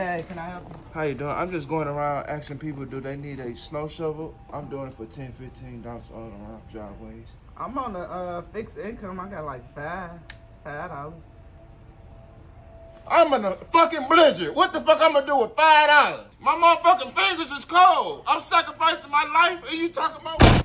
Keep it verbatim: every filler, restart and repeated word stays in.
Hey, can I help you? How you doing? I'm just going around asking people, do they need a snow shovel? I'm doing it for ten, fifteen dollars all around driveways. I'm on a uh, fixed income. I got like five, five dollars. I'm in a fucking blizzard. What the fuck I'm gonna do with five dollars? My motherfucking fingers is cold. I'm sacrificing my life and you talking about...